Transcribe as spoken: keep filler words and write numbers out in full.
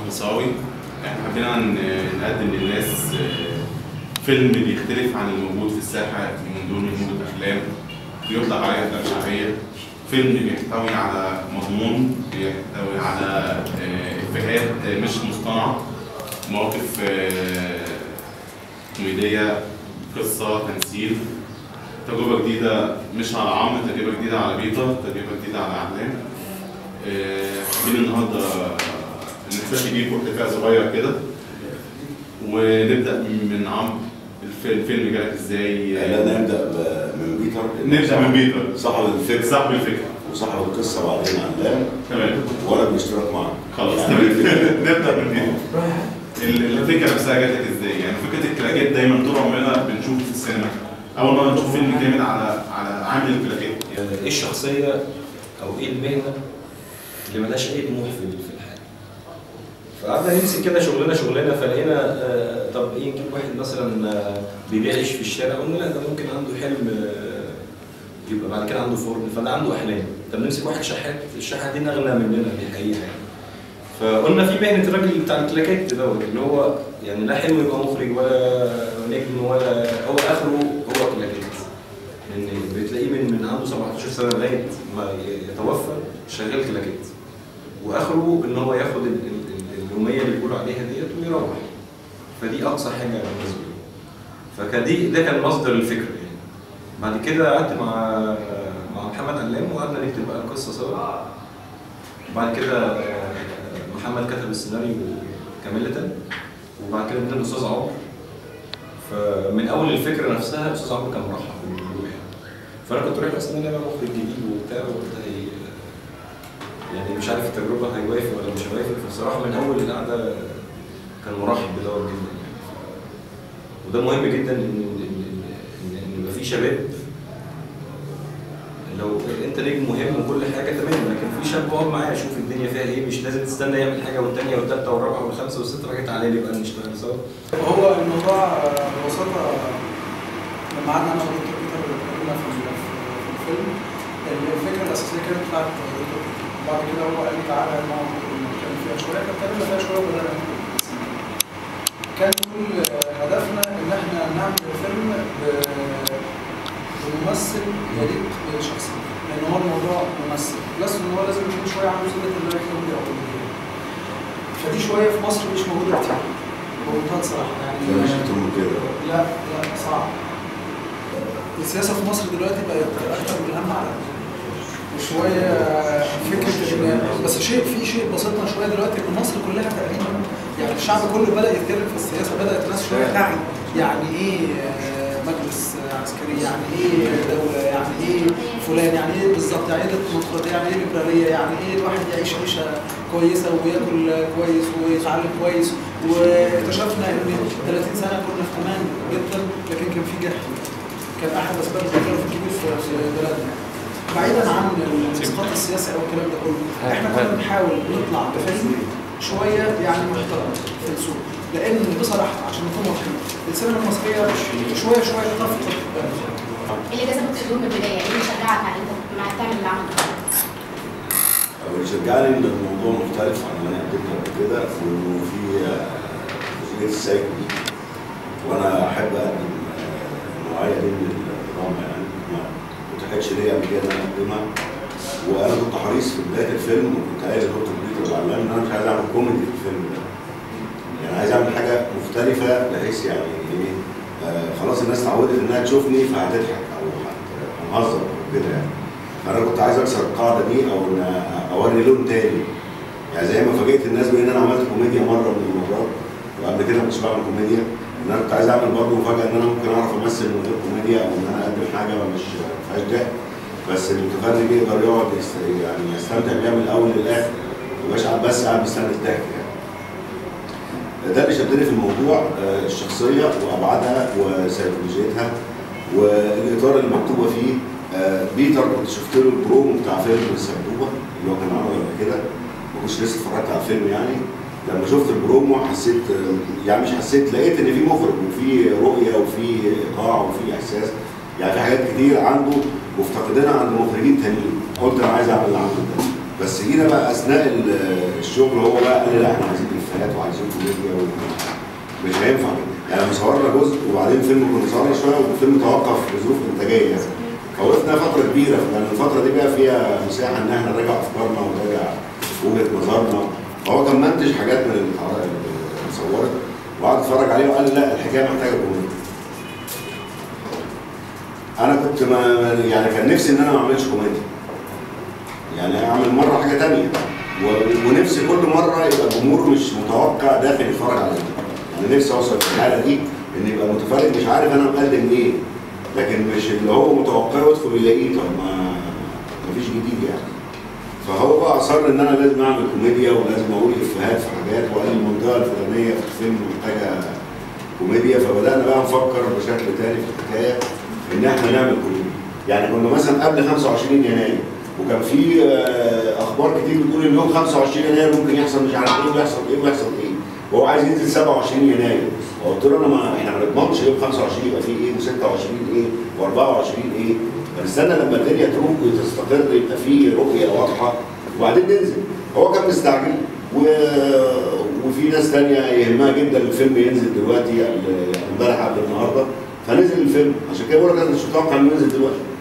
فرنساوي. احنا حبينا نقدم للناس فيلم بيختلف عن الموجود في الساحه من دون وجود افلام بيطلق عليها افلام شعبيه. فيلم بيحتوي على مضمون، بيحتوي على افيهات مش مصطنعه، مواقف كوميديه، قصه، تمثيل، تجربه جديده مش على عمرو، تجربه جديده على بيتر، تجربه جديده على اعلام. حابين النهارده نحتفي بيه باحتفال صغير كده، ونبدا من عمرو. الفيلم جالك ازاي؟ لا نبدا من بيتر. نبدا من بيتر صاحب الفكره صاحب الفكره وصاحب القصه وبعدين علام. تمام. وانا بالاشتراك معاك. خلاص تمام. نبدا من بيتر. الفكره نفسها جاتك ازاي؟ يعني فكره الكلاكيت دايما طول عمرنا بنشوف في السينما، اول مره نشوف فيلم كامل على على عامل الكلاكيت. ايه الشخصيه او ايه المهنه اللي ملهاش اي طموح في في الحياه؟ فقعدنا نمسك كده شغلنا شغلنا فلقينا آه طب ايه نجيب واحد مثلا آه بيبيع عيش في الشارع، قلنا لا ده ممكن عنده حلم آه يبقى بعد كده عنده فرن، فده عنده احلام. طب نمسك واحد شحات، الشحات دي اغنى مننا دي حقيقه يعني. فقلنا في مهنه الراجل بتاع الكلاكيت دوت اللي هو يعني لا حلم يبقى مخرج ولا نجم ولا هو اخره هو كلاكيت. لان يعني بتلاقيه من من عنده سبعتاشر سنه لغايه ما يتوفى شغال كلاكيت، واخره ان هو ياخد اليوميه اللي بيقولوا عليها ديت ويروح. فدي اقصى حاجه بالنسبه له. فكان دي ده كان مصدر الفكره يعني. بعد كده قعدت مع مع محمد علام وقعدنا نكتب بقى القصه سوا. وبعد كده محمد كتب السيناريو كامله، وبعد كده ادينا الاستاذ عمرو. فمن اول الفكره نفسها الاستاذ عمرو كان مرحب بالموضوع يعني. فانا كنت رايح اصلا انا مخرج جديد وبتاع وقلت يعني مش عارف التجربه هيوافق ولا مش هيوافق. فبصراحه من اول القعده كان مرحب بدور جدا يعني. وده مهم جدا ان ان يبقى في شباب. لو انت نجم مهم وكل حاجه تمام، لكن في شاب اقعد معاه شوف الدنيا فيها ايه، مش لازم تستنى يعمل حاجه والثانيه والثالثه والرابعه والخامسه والسته لغايه تعالى لي بقى نشتغل سوا. هو الموضوع ببساطه لما قعدنا انا ودكتور بيتر اتكلمنا في الفيلم، الفكره الاساسيه كانت بتاعت دكتور. بعد كده هو قال لي تعالى نقعد نتكلم فيها شويه، فاتكلمنا فيها شويه وبدانا نكتب. كان كل هدفنا ان احنا نعمل فيلم بممثل يليق بالشخصيه، لان هو الموضوع ممثل، بلس ان هو لازم يكون شويه عنده سنه اللايف كوميدي او كوميديا. فدي شويه في مصر مش موجوده كتير بمنتهى الصراحه يعني. مش هتقول كده. لا لا صعب. السياسه في مصر دلوقتي بقت اكتر من الهم على وشويه فكره ان بس شيء في شيء بسيطنا شويه دلوقتي ان مصر كلها تقريبا يعني الشعب كله بدا يتكلم في السياسه، بدات الناس شويه تعي يعني ايه مجلس عسكري، يعني ايه دوله، يعني ايه فلان، يعني ايه بالظبط، يعني ايه ديمقراطيه، يعني ايه ليبراليه، يعني ايه الواحد يعيش عيشه كويسه وياكل كويس ويتعلم كويس. واكتشفنا ان ثلاثين سنه كنا في امان جدا، لكن كان في جهل. كان احد اسباب التطرف الكبير في بلدنا. بعيدا عن الاسقاط السياسي او الكلام ده كله، احنا كنا بنحاول نطلع بفيلم شويه يعني محترم في السوق، لان بصراحه عشان نكون واضحين السينما المصريه شويه شويه اختفت. ايه اللي جذبك في الدور من البدايه؟ ايه اللي شجعك على انت مع تعمل العمل ده؟ اللي شجعني ان الموضوع مختلف عن اللي انا قدمته قبل كده، وانه في جزئيه السايكو، وانا احب اقدم النوعيه دي من الدراما يعني ما اتاحتش ليا قبل كده ان انا اقدمها. وانا كنت حريص في بدايه الفيلم وكنت قايل لدكتور بيتر وعلام ان انا مش عايز اعمل كوميدي في الفيلم ده. يعني عايز اعمل حاجه مختلفه بحيث يعني ايه آه خلاص الناس اتعودت انها تشوفني فهتضحك او هنهزر او كده يعني. فانا كنت عايز اكسر القاعده دي او ان اوري لون تاني. يعني زي ما فاجئت الناس بان انا عملت كوميديا مره من المرات وقبل كده ما كنتش بعمل كوميديا، ان انا كنت عايز اعمل برضه مفاجاه ان انا ممكن اعرف امثل من غير كوميديا او ان انا اقدم حاجه مش ما فيهاش ضحك، بس المتفرج يقدر يقعد يعني يستمتع بيها من الاول للاخر، ما يبقاش قاعد بس قاعد مستني الضحك يعني. ده اللي شدني في الموضوع، الشخصيه وابعادها وسيكولوجيتها والاطار اللي مكتوبه فيه. بيتر كنت شفت له البرومو بتاع فيلم السبوبه اللي هو كان عامله قبل كده، ما كنتش لسه اتفرجت على الفيلم يعني. لما شفت البرومو حسيت يعني مش حسيت لقيت ان في مخرج وفي رؤيه وفي ايقاع وفي احساس، يعني في حاجات كتير عنده مفتقدينها عند مخرجين تانيين. قلت انا عايز اعمل اللي عنده ده، بس جينا بقى اثناء الشغل هو بقى قال لي لا احنا عايزين افيهات وعايزين كوميديا مش هينفع كده. يعني صورنا جزء وبعدين فيلم كنا صورنا شويه والفيلم توقف لظروف انتاجيه يعني. فوقفنا فتره كبيره، لان الفتره دي بقى فيها مساحه ان احنا نراجع افكارنا ونراجع وجهه نظرنا. فهو كان منتج حاجات من اللي اتصورت وقعد اتفرج عليه وقال لي لا الحكايه محتاجه كوميديا. انا كنت ما يعني كان نفسي ان انا ما اعملش كوميديا. يعني اعمل مره حاجه ثانيه ونفسي كل مره يبقى الجمهور مش متوقع داخل يتفرج عليا. يعني نفسي اوصل في الحاله دي ان يبقى المتفرج مش عارف انا مقدم ايه، لكن مش اللي هو متوقع يدخل يلاقيه طب ما مفيش جديد يعني. فهو بقى اصر ان انا لازم اعمل كوميديا ولازم اقول افيهات في حاجات، وقال لي المنطقه الفلانيه في الفيلم محتاجه كوميديا. فبدانا بقى نفكر بشكل تاني في الحكايه ان احنا نعمل كوميديا. يعني كنا مثلا قبل خمسة وعشرين يناير وكان في اخبار كتير بتقول ان يوم خمسة وعشرين يناير ممكن يحصل مش عارف ايه ويحصل ايه ويحصل ايه، وهو عايز ينزل سبعة وعشرين يناير. وقلت له انا ما احنا ما نضمنش يوم خمسة وعشرين يبقى فيه ايه وستة وعشرين ايه وأربعة وعشرين ايه، فنستنى لما الدنيا تروح وتستقر يبقى فيه رؤيه واضحه وبعدين ننزل. هو كان مستعجل و... وفي ناس ثانيه يهمها جدا الفيلم ينزل دلوقتي امبارح قبل النهارده، فنزل الفيلم. عشان كده بقول لك انا مش متوقع انه ينزل دلوقتي.